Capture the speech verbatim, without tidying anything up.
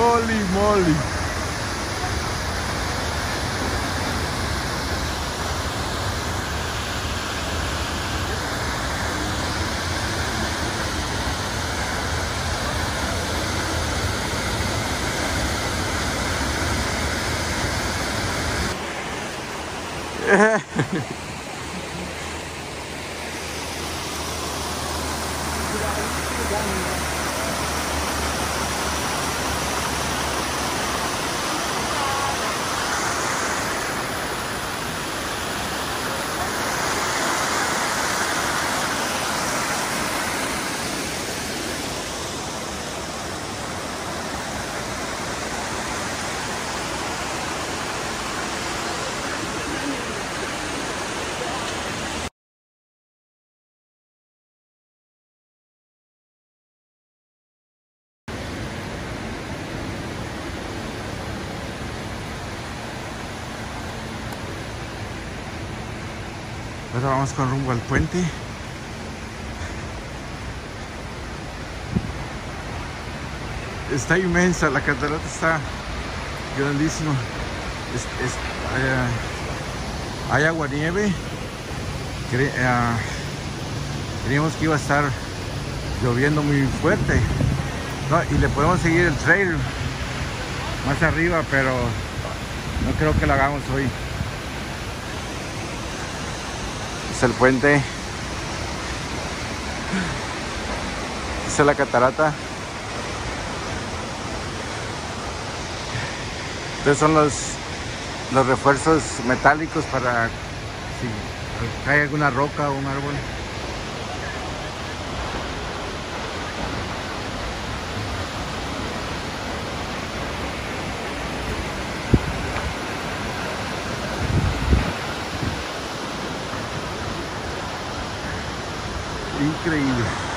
Holy moly. Ahora vamos con rumbo al puente. Está inmensa, la catarata está grandísima. Es, es, eh, hay agua nieve. Cre uh, creíamos que iba a estar lloviendo muy fuerte, no, y le podemos seguir el trail más arriba, pero no creo que lo hagamos hoy. Es el puente. Esta es la catarata. Estos son los, los refuerzos metálicos para si cae alguna roca o un árbol. Increíble.